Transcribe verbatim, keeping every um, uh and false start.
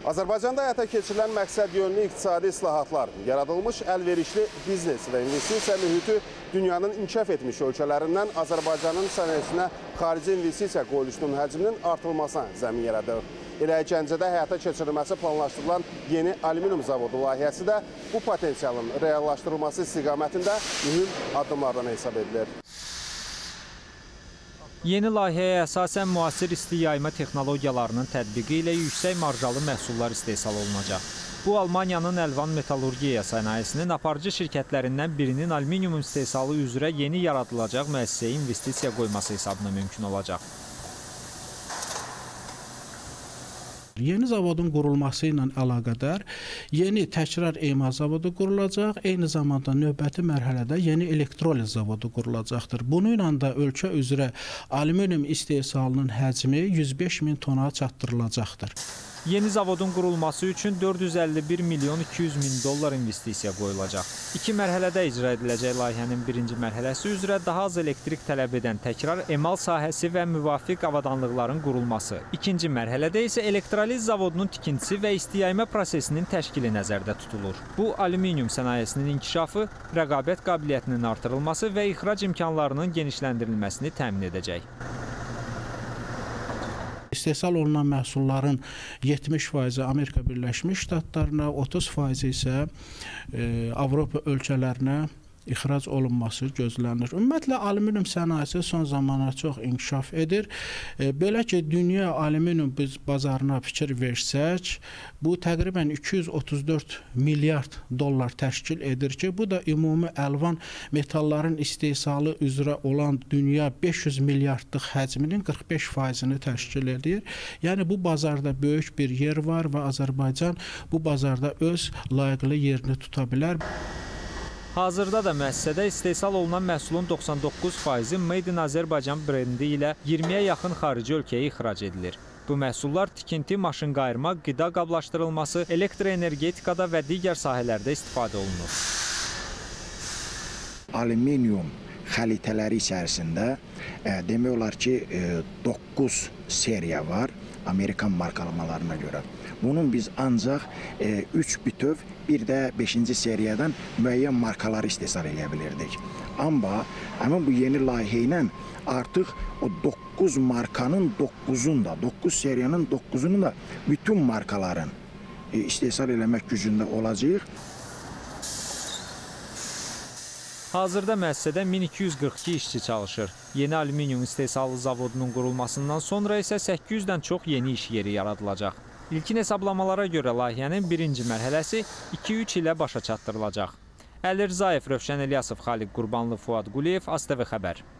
Azərbaycanda həyata keçirilən məqsədyönlü iqtisadi islahatlar, yaradılmış əlverişli biznes və investisiya mühiti dünyanın inkişaf etmiş ölkələrindən Azərbaycanın sənayesinə xarici investisiya qoyuluşunun həcminin artırılmasına zəmin yaradır. Elə Gəncədə həyata keçirilməsi planlaşdırılan yeni alüminium zavodu layihəsi də bu potensialın reallaşdırılması istiqamətində mühüm addımlardan hesab edilir. Yeni layihəyə əsasən müasir isti yayma texnologiyalarının tətbiqi ilə yüksək marjalı məhsullar istehsal olunacaq. Bu, Almaniyanın Əlvan Metallurgiya sənayesinin aparıcı şirkətlərindən birinin alüminium istehsalı üzrə yeni yaradılacaq müəssisəyə investisiya qoyması hesabına mümkün olacaq. Yeni zavodun qurulması ilə əlaqədar yeni təkrar emal zavodu qurulacaq, eyni zamanda növbəti mərhələdə yeni elektroliz zavodu qurulacaqdır. Bununla da ölkə üzrə alüminium istehsalının həcmi yüz beş min tona çatdırılacaqdır. Yeni zavodun qurulması üçün dörd yüz əlli bir milyon iki yüz min dollar investisiya qoyulacaq. İki mərhələdə icra ediləcək layihənin birinci mərhələsi üzrə daha az elektrik tələb edən təkrar emal sahəsi və müvafiq avadanlıqların qurulması. İkinci mərhələdə isə elektroliz zavodunun tikintisi və isti yayma prosesinin təşkili nəzərdə tutulur. Bu, alüminium sənayesinin inkişafı, rəqabət qabiliyyətinin artırılması və ixrac imkanlarının genişləndirilməsini təmin edəcək. İstehsal olunan məhsulların yetmiş faizi Amerika Birləşmiş Ştatlarına, otuz faizi isə Avropa ölkələrinə ixrac olunması gözlənilir. Ümumiyyətlə, alüminium sənayesi son zamanlar çox inkişaf edir. Belə ki, dünya alüminium biz bazarına fikir versək, bu təqribən iki yüz otuz dörd milyard dollar təşkil edir ki, bu da ümumi əlvan metalların istehsalı üzrə olan dünya beş yüz milyardlıq həcminin qırx beş faizini təşkil edir. Yəni, bu bazarda böyük bir yer var və Azərbaycan bu bazarda öz layiqli yerini tuta bilər. Hazırda da müəssisədə istehsal olunan məhsulun doxsan doqquz faizi Made in Azərbaycan brendi ilə iyirmiyə yaxın xarici ölkəyə ixrac edilir. Bu məhsullar tikinti, maşın qayırma, qida qablaşdırılması, elektroenergetikada və digər sahələrdə istifadə olunur. Alüminium xəlitələri içərisində e, demək olar ki, e, doqquz seriya var Amerikan markalamalarına görə. Bunun biz ancaq e, üç bütöv, bir də beşinci seriyadan müəyyən markaları istehsal edə bilirdik. Amma həmin bu yeni layihə ilə artıq o doqquz markanın doqquzun da, doqquz seriyanın doqquzunun da bütün markaların e, istehsal eləmək gücündə olacaq. Hazırda müəssisədə min iki yüz qırx iki işçi çalışır. Yeni alüminium istehsalı zavodunun qurulmasından sonra isə səkkiz yüzdən çox yeni iş yeri yaradılacaq. İlkin hesablamalara görə layihənin birinci mərhələsi iki üç ilə başa çatdırılacaq. Əli Rzayev, Rövşən Elyasov, Xaliq Qurbanlı, Fuad Quliyev, AzTV xəbər.